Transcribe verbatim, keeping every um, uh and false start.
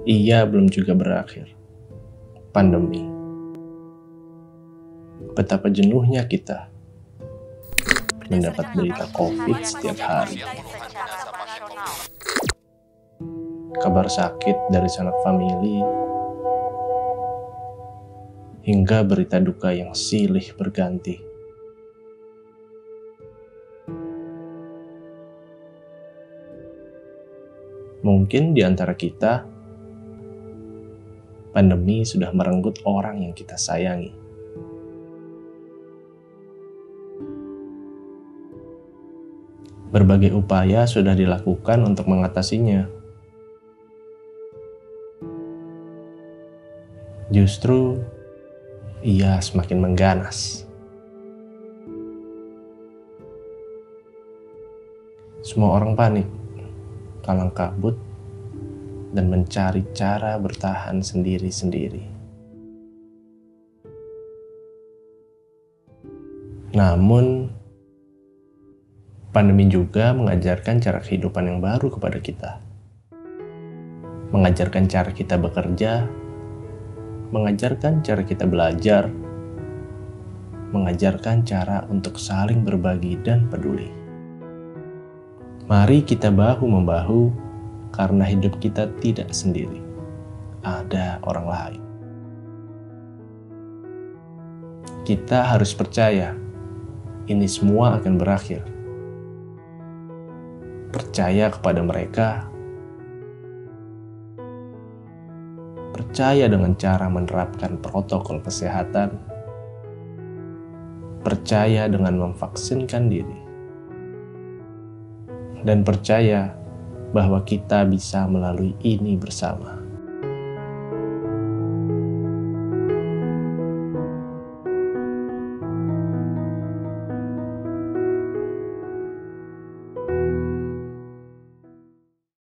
ia belum juga berakhir. Pandemi. Betapa jenuhnya kita mendapat berita COVID setiap hari. Kabar sakit dari sanak famili, hingga berita duka yang silih berganti. Mungkin di antara kita, pandemi sudah merenggut orang yang kita sayangi. Berbagai upaya sudah dilakukan untuk mengatasinya. Justru, ia semakin mengganas. Semua orang panik, kalang kabut, dan mencari cara bertahan sendiri-sendiri. Namun, pandemi juga mengajarkan cara kehidupan yang baru kepada kita. Mengajarkan cara kita bekerja, mengajarkan cara kita belajar, mengajarkan cara untuk saling berbagi dan peduli. Mari kita bahu-membahu, karena hidup kita tidak sendiri. Ada orang lain. Kita harus percaya, ini semua akan berakhir. Percaya kepada mereka. Percaya dengan cara menerapkan protokol kesehatan. Percaya dengan memvaksinkan diri. Dan percaya bahwa kita bisa melalui ini bersama.